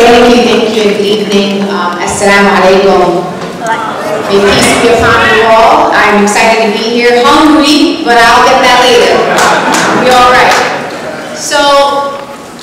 thank you, good evening. Assalamu alaikum. May peace be upon you all. I'm excited to be here. Hungry, but I'll get that later. I'll be all right. So,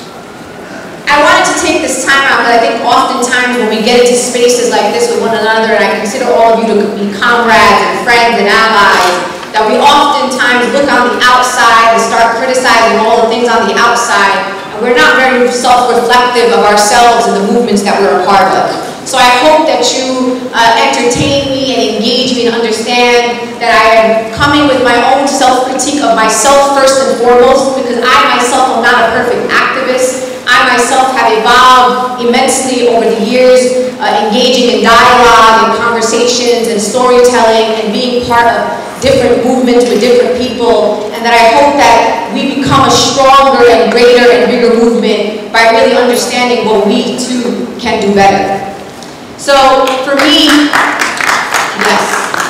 I wanted to take this time out because I think oftentimes when we get into spaces like this with one another, and I consider all of you to be comrades and friends and allies, that we oftentimes look on the outside and start criticizing all the things on the outside, and we're not very self-reflective of ourselves and the movements that we're a part of. So I hope that you entertain me and engage me and understand that I am coming with my own self-critique of myself first and foremost, because I myself am not a perfect activist. I myself have evolved immensely over the years, engaging in dialogue and conversations and storytelling and being part of different movements with different people, and that I hope that we become a stronger and greater and bigger movement by really understanding what we too can do better. So for me, yes.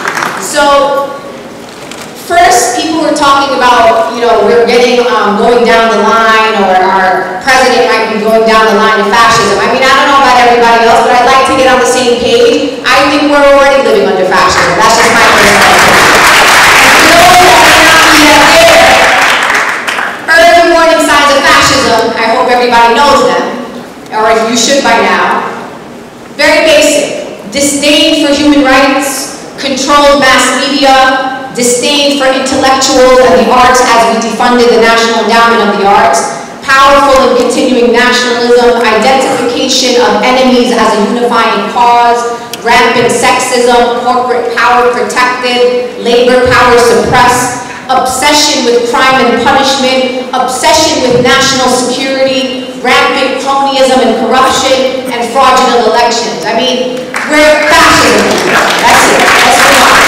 So first, people were talking about, we're getting going down the line, or our president might be going down the line of fascism. I mean, I don't know about everybody else, but I'd like to get on the same page. I think we're already living under fascism. That's just my perspective. And for those that may not be yet there, early warning signs of fascism, I hope everybody knows them, or you should by now. Very basic: disdain for human rights, controlled mass media, disdain for intellectuals and the arts as we defunded the National Endowment of the Arts, powerful and continuing nationalism, identification of enemies as a unifying cause, rampant sexism, corporate power protected, labor power suppressed, obsession with crime and punishment, obsession with national security, rampant cronyism and corruption, and fraudulent elections. I mean, we're fascism. That's it. Let's move on.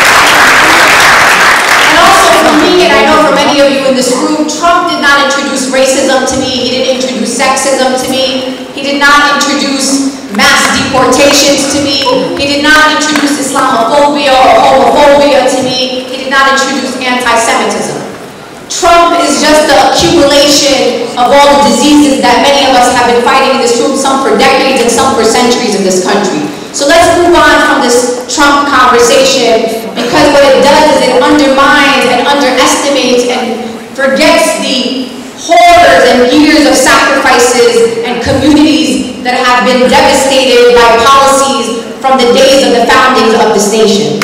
And also for me, and I know for many of you in this room, Trump did not introduce racism to me. He didn't introduce sexism to me. He did not introduce mass deportations to me. He did not introduce Islamophobia or homophobia to me. He did not introduce anti-Semitism. Trump is just the accumulation of all the diseases that many of us have been fighting in this room, some for decades and some for centuries in this country. So let's move on from this Trump conversation, because what it does is it undermines and underestimates and forgets the horrors and years of sacrifices and communities that have been devastated by policies from the days of the foundings of this nation.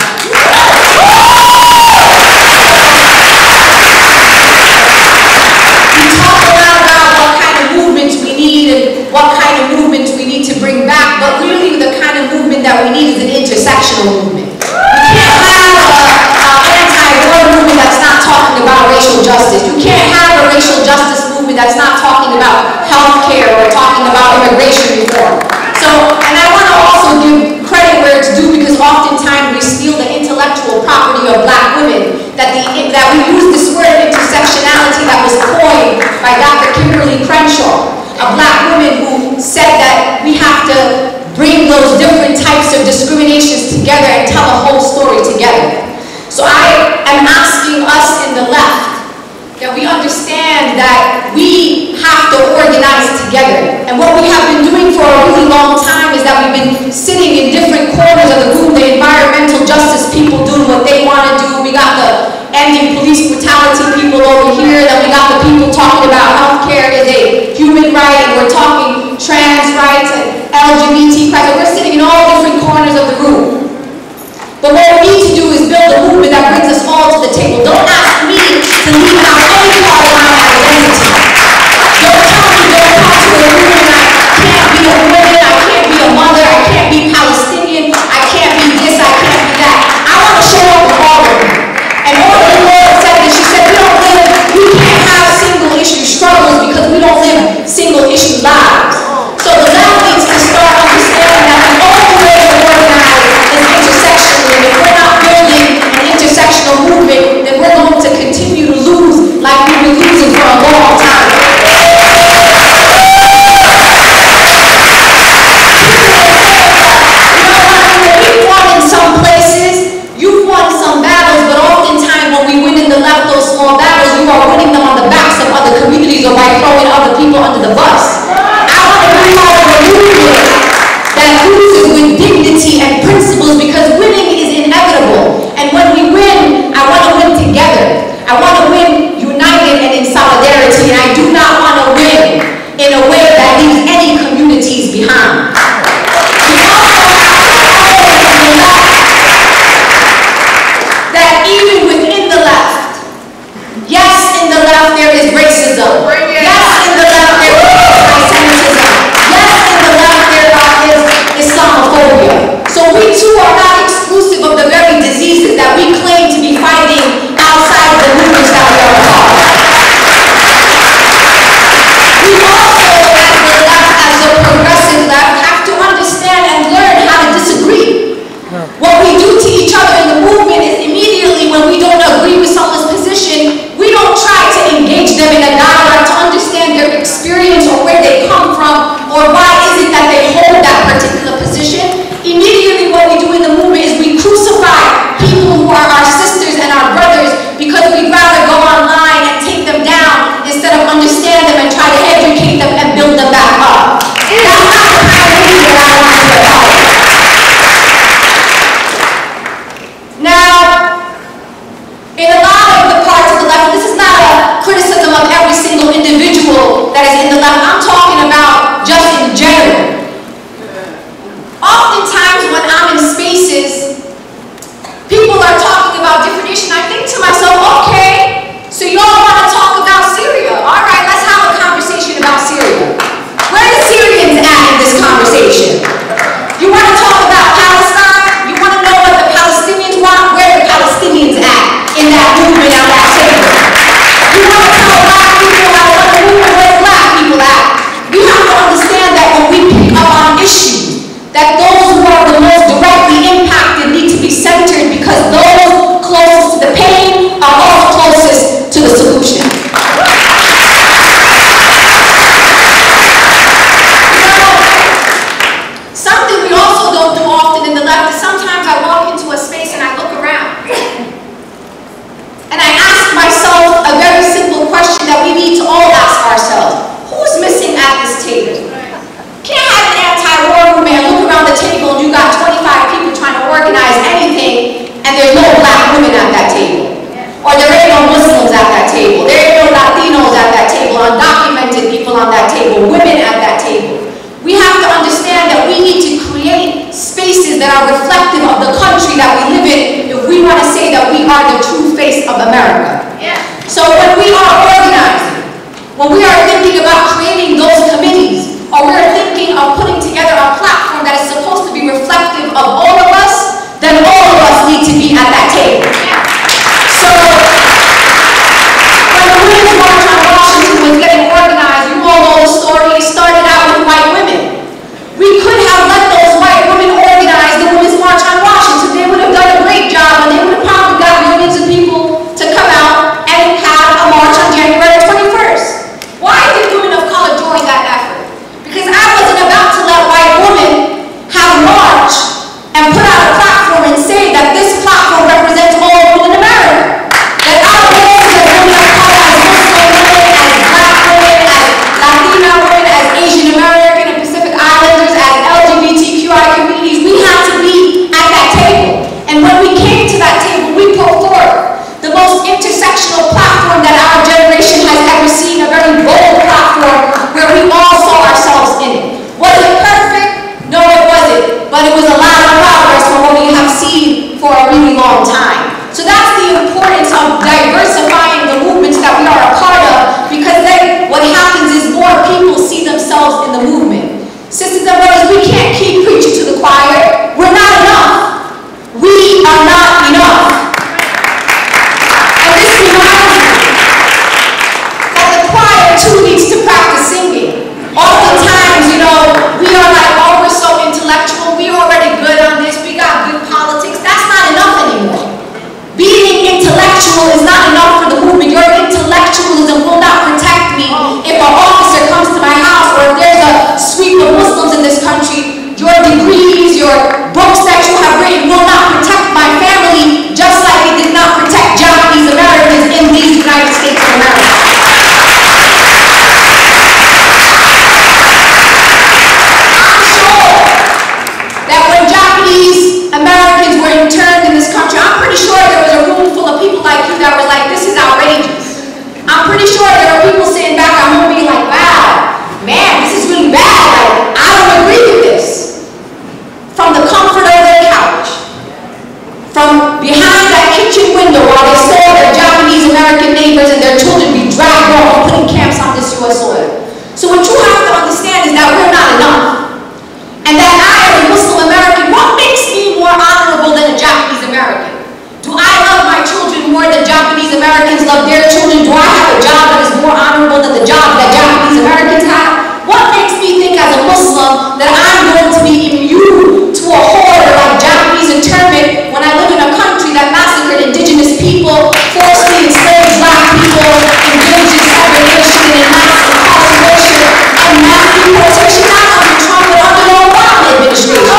What kind of movements we need to bring back, but really the kind of movement that we need is an intersectional movement. You can't have an anti-war movement that's not talking about racial justice. You can't have a racial justice movement that's not talking about health care or talking about immigration reform. So, and I want to also give credit where it's due, because oftentimes we steal the intellectual property of black women, that we use this word intersectionality that was coined by Dr. Kimberly Crenshaw, a black woman who said that we have to bring those different types of discriminations together and tell a whole story together. So I am asking us in the left that we understand that we have to organize together. And what we have been doing for a really long time is that we've been sitting in different corners of the room, the environmental justice people doing what they want to do. We got the ending police brutality people over here, then we got the people talking about healthcare is a human right, and we're talking trans rights and LGBT rights, and we're sitting in all different corners of the room. But what we need to do is build a movement that brings us all to the table. Don't ask me to leave out any part of my identity. Don't tell me, don't come to a room and I can't be a woman, I can't be a mother, I can't be Palestinian, I can't be this, I can't be that. I want to show up with all of them. And all the Lord said is, she said, we can't have single issue struggles because we don't live single issue lives. So the left needs to start understanding that the only way to organize is intersectionally. And if we're not building an intersectional movement, then we're going to continue to lose like we've been losing for a long time. We've won in some places, you've won some battles, but oftentimes when we win in the left those small battles, you are winning them on the backs of other communities or by throwing other people under the bus. I want to be part of a movement of America. So when we are organizing, when we are thinking about creating those committees, or we're thinking of putting together a platform that is supposed to be reflective of all of us, then all of us need to be at that table. So when the Women's March on Washington was getting organized, you all know the story. It started out with white women. We could have let those white women organize the Women's March on Washington. They would have done a great job, and they would have probably got millions of people to come out and have a march on January 21st. Why did women of color join that effort? Because I wasn't about to let white women have a march and put out a platform and say that this platform represents all women in America. That our voices as women of color, as Muslim women, as black women, as Latina women, as Asian American and Pacific Islanders, as LGBTQI communities, we have to be at that table. And when we came to that table, we put forth the most intersectional platform that our generation has ever seen, a very bold platform where we all saw ourselves in it. Was it perfect? No, it wasn't. But it was a lot of progress from what we have seen for a really long time. So that's the importance of diversifying the movements that we are a part of, because then what happens is more people see themselves in the movement. Sisters and brothers, we can't keep preaching to the choir. We're not enough. We are not enough. And this reminds me that the choir too needs to practice singing. Oftentimes, you know, we are like, oh, we're so intellectual, we're already good on this, we got good politics. That's not enough anymore. Being intellectual is not enough for the movement. Your intellectualism will not protect me if an officer comes to my house, or if there's a sweep of Muslims in this country. Your degrees, your books that you have written will not protect my family, just like it did not protect Japanese Americans in these United States of America. That when Japanese Americans were interned in this country, I'm pretty sure there was a room full of people like you that were like, this is outrageous. I'm pretty sure there were people sitting back at home being like, wow, man, this is really bad. Like, I don't agree with this. From the comfort of their couch, from behind that kitchen window while they saw their Japanese American neighbors and their children be dragged off and put in camps on this U.S. soil. So what you have to understand is that we're not enough. And that I, as a Muslim American, what makes me more honorable than a Japanese American? Do I love my children more than Japanese Americans love their children? Do I have a job that is more honorable than the job that Japanese Americans have? What makes me think as a Muslim that I'm going to be immune to a horror like Japanese internment when I live in a country that massacred indigenous people, forcibly enslaved black people, engaged in segregation and mass incarceration and mass deportation, not under Trump but under the Obama administration?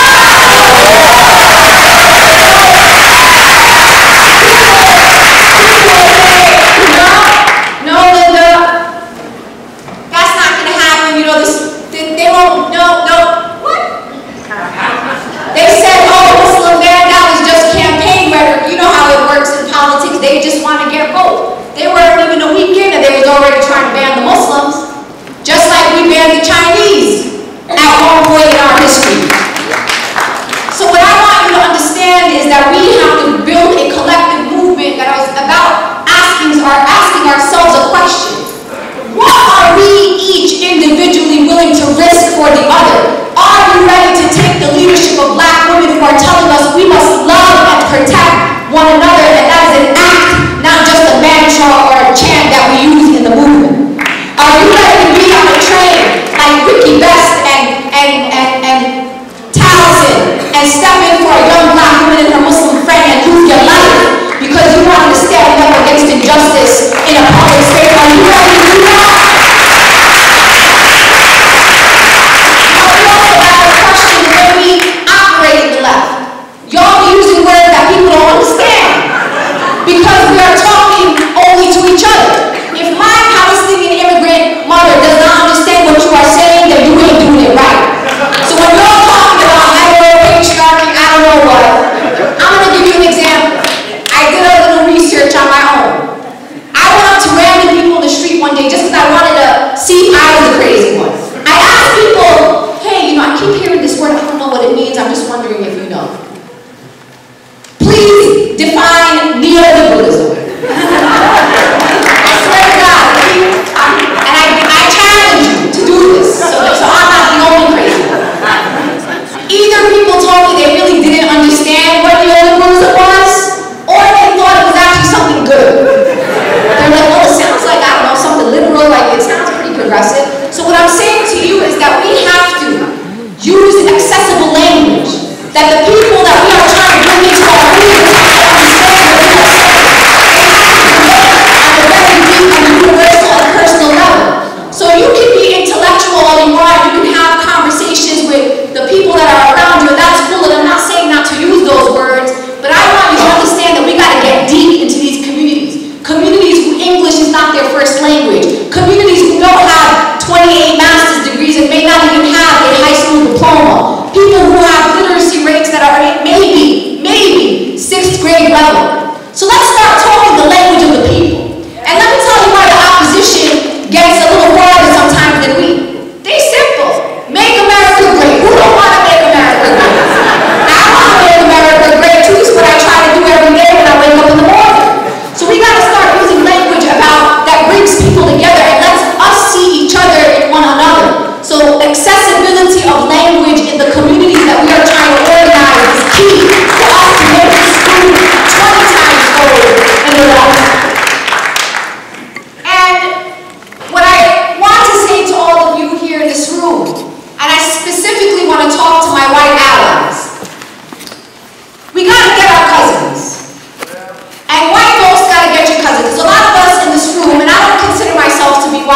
No, Linda, that's not going to happen. You know, they won't, no, what? They said, oh, Muslim ban, that was just campaign rhetoric. You know how it works in politics. They just want to get vote. They weren't even a week in and they was already trying to ban the Muslims, just like we banned the Chinese at one point in our history. So what I want you to understand is that we have to build a collective movement that is about asking ourselves a question. What are we each individually willing to risk for the other? Are we ready to take the leadership of black women who are telling us we must love and protect one another, and that is an act, not just a mantra or a chant that we use in the movement? Are you ready to be on a train like Ricky Best and Townsend and step in for a young black woman and her Muslim friend and lose your life because you wanted to stand up against injustice in a public space? Are you ready to do that? Now, we also have a question when we operate in the left. Y'all be using words that people don't understand because we are talking only to each other. If my Palestinian immigrant mother does not understand what you are saying, then you ain't doing it right. So when you're talking about patriarchy, I don't know what, I'm going to give you an example. I did a little research on my own. I went up to random people in the street one day just because I wanted to see if I was the crazy one. I asked people, hey, you know, I keep hearing this word, I don't know what it means, I'm just wondering if you know. Please define neoliberalism.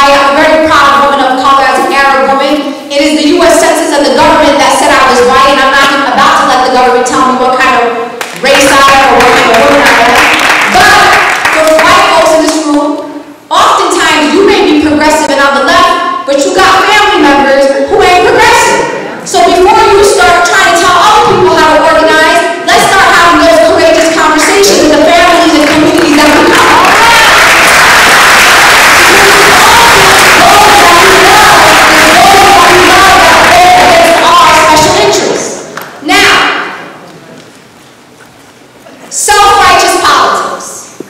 I'm a very proud woman of color as an Arab woman. It is the U.S. Census and the government that said I was white, and I'm not about to let the government tell me what kind of race I am or what kind of woman I am. But for white folks in this room, oftentimes you may be progressive and on the left, but you got family members who ain't progressive. So before you start trying to tell other people how to organize, let's start having those courageous conversations with the families and communities that we come from. Self-righteous politics.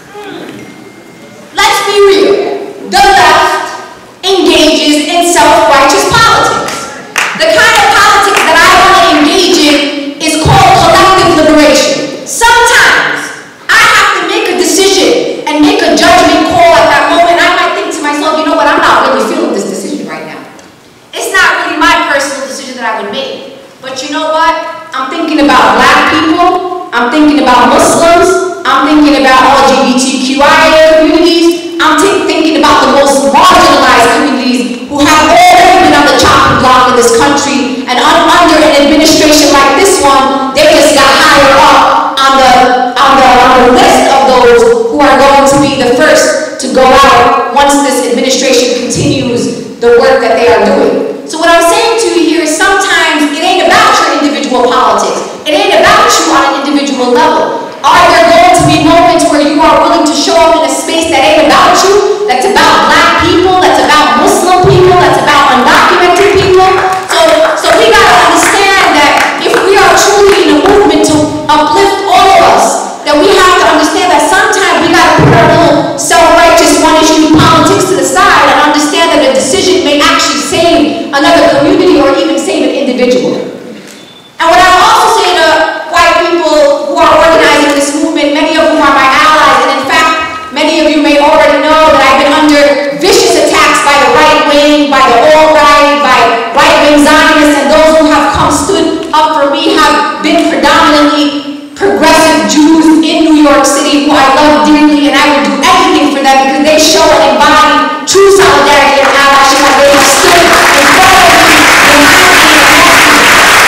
Let's be real. The left engages in self-righteous politics. The kind of politics that I want to engage in is called collective liberation. Sometimes I have to make a decision and make a judgment call at that moment. I might think to myself, you know what, I'm not really feeling this decision right now. It's not really my personal decision that I would make. But you know what? I'm thinking about black people. I'm thinking about Muslims, I'm thinking about LGBTQIA communities, I'm thinking about the most marginalized communities who have already been on the chopping block in this country, and under an administration like this one, they just got higher up on the list of those who are going to be the first to go out once this administration continues the work that they are doing. So what I'm saying to you here is sometimes it ain't about your individual politics. It ain't about you on an individual level. Are there going to be moments where you are willing to show up in a space that ain't about you, that's about black people, that's about Muslim people, that's about undocumented people? So we gotta understand that if we are truly in a movement to uplift all of us, then we have to understand that sometimes we gotta put our little self-righteous one-issue politics to the side and understand that a decision may actually save another community or even save an individual. And what I also say to white people who are organizing this movement, many of whom are my allies, and in fact, many of you may already know that I've been under vicious attacks by the right wing, by the alt-right, by right-wing Zionists, and those who have stood up for me have been predominantly progressive Jews in New York City who I love dearly, and I will do anything for them because they show and embody true solidarity and allyship as they have stood in front of me, behind me, and next to me.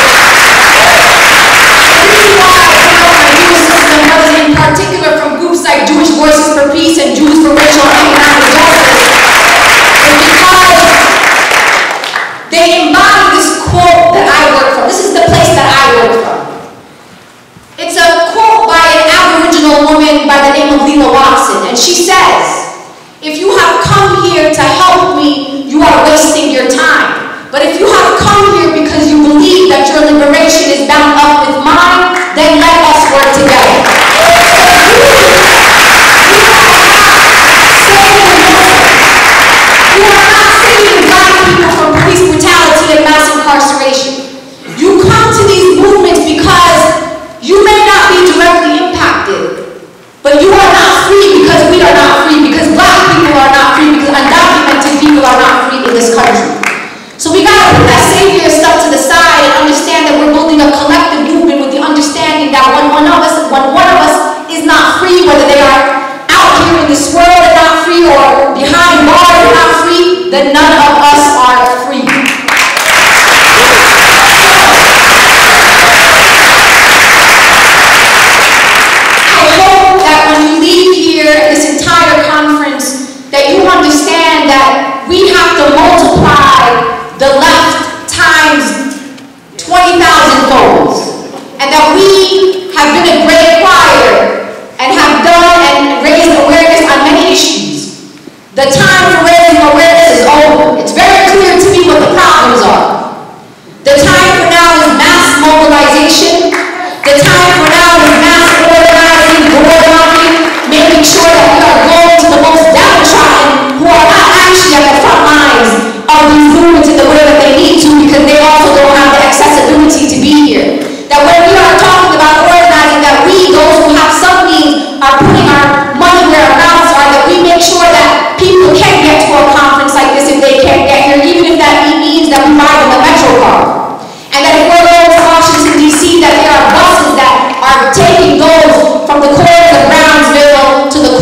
In particular from groups like Jewish Voices for Peace and Jews for Racial and Economic Justice, is because they embody this quote that I work from. This is the place that I work from. It's a quote by an Aboriginal woman by the name of Leela Watson, and she says, "If you have come here to help me, you are wasting your time. But if you have come here because you believe that your liberation is bound up with mine, then let us work together." You are not saving black people from police brutality and mass incarceration. You come to these movements because you may not be directly impacted, but you are not free because we are not free, because black people are not free, because undocumented people are not free in this country. So we gotta put that savior stuff to the side and understand that we're building a collective movement with the understanding that when one of us is not free, whether they are out here in this world and not free or behind bars and not free, then none of us are free. I hope that when you leave here, this entire conference, that you understand that we have to multiply the left times 20,000 folds, and that we have been a great choir and have done and raised awareness on many issues. The time for raising awareness is over. It's very clear to me what the problems are. The time for now is mass mobilization. The time for now is mass organizing, door knocking, making sure that we are going to the most downtrodden who are not actually at the front lines of these movements in the way that they need to, because they also don't have the accessibility to be here. That when we are talking about organizing, that we, those who have some means, are putting our money where our mouths are, that we make sure that people can get to a conference like this if they can't get here, even if that means that we buy them a Metro card. And that if we're going to Washington, D.C., that there are buses that are taking those from the corners of Brownsville to the